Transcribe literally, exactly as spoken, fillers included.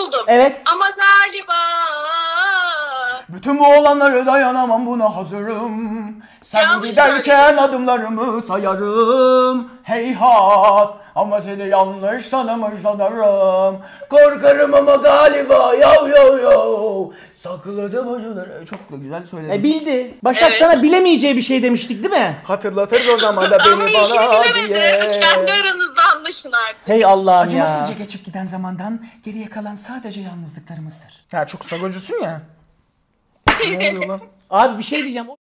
buldum. Evet. Ama galiba... Bütün bu olanlara dayanamam, buna hazırım. Sen Yanlış giderken söyledin. adımlarımı sayarım. Heyhat, ama seni yanlış tanımış sanırım. Korkarım ama galiba yo yo yo. Sakladım acıları. Çok da güzel söyledin. E bildi. Başak Evet. sana bilemeyeceği bir şey demiştik değil mi? Hatırlatırız o zaman da beni Ama ilgini bana bilemedi. diye. Kendi aranızda anlaşın artık. Hey Allah'ım ya. Acımasızca geçip giden zamandan geriye kalan sadece yalnızlıklarımızdır. Ya çok sagocusun ya. Ne oluyor lan? Abi bir şey diyeceğim.